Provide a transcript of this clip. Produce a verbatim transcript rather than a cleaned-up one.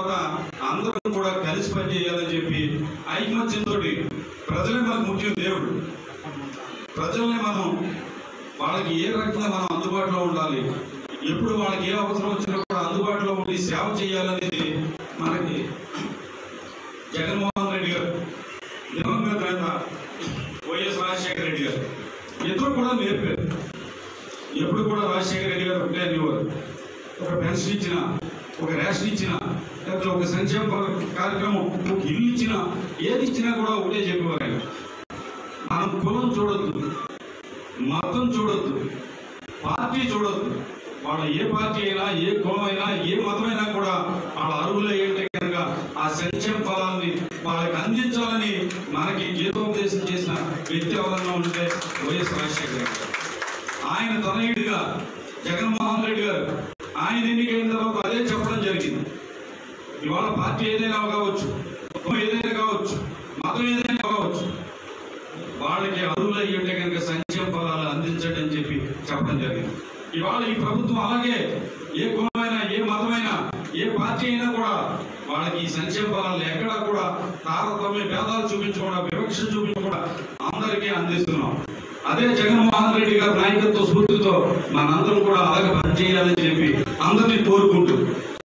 తర్వాత అందరం కూడా కలిసి పనిచేయాలని చెప్పి ఐకమత్యంతో ప్రజలే మనకు ముఖ్యం. దేవుడు ప్రజల్ని మనం వాళ్ళకి ఏ రకంగా మనం అందుబాటులో ఉండాలి, ఎప్పుడు వాళ్ళకి ఏ అవసరం వచ్చినా కూడా అందుబాటులో ఉండి సేవ చేయాలనేది మనకి జగన్మోహన్ రెడ్డి గారు, దివంగత నేత వైఎస్ రాజశేఖర రెడ్డి గారు ఇద్దరు కూడా నేర్పారు. ఎప్పుడు కూడా రాజశేఖర రెడ్డి గారు ఒకటే అనేవారు, ఒక పెన్షన్ ఇచ్చిన, ఒక రేషన్ ఇచ్చిన, లేకపోతే ఒక సంక్షేమ కార్యక్రమం, ఒక ఇల్లు ఇచ్చినా, ఏది ఇచ్చినా కూడా ఒకటే చెప్పేవారు ఆయన. మనం కులం చూడొద్దు, మతం చూడొద్దు, పార్టీ చూడొద్దు. వాళ్ళ ఏ పార్టీ అయినా, ఏ కులం అయినా, ఏ మతమైనా కూడా వాళ్ళ అర్హులు ఏంటంటే కనుక ఆ సంక్షేమ ఫలాన్ని వాళ్ళకి అందించాలని మనకి గీతోపదేశం చేసిన వ్యక్తి ఎవరన్నా ఉంటే వైఎస్ రాజశేఖర రెడ్డి గారు. ఆయన తనయుడిగా జగన్మోహన్ రెడ్డి గారు ఆయన ఎన్నికైన తర్వాత అదే చెప్పడం జరిగింది. ఇవాళ పార్టీ ఏదైనా కావచ్చు, కులం ఏదైనా కావచ్చు, మతం ఏదైనా కావచ్చు, వాళ్ళకి అర్హులు అయ్యింటే కనుక సంక్షేమ ఫలాలు అందించండి అని చెప్పి చెప్పడం జరిగింది. ఇవాళ ఈ ప్రభుత్వం అలాగే ఏ కులమైనా, ఏ మతమైనా, ఏ పార్టీ అయినా కూడా వాళ్ళకి ఈ సంక్షేమ ఫలాలు ఎక్కడా కూడా తారతమ్య భేదాలు చూపించకుండా, వివక్ష చూపించకుండా అందరికీ అందిస్తున్నాం. అదే జగన్మోహన్ రెడ్డి గారి నాయకత్వ స్ఫూర్తితో మనందరం కూడా అలాగే పనిచేయాలని చెప్పి అందరినీ కోరుకుంటూ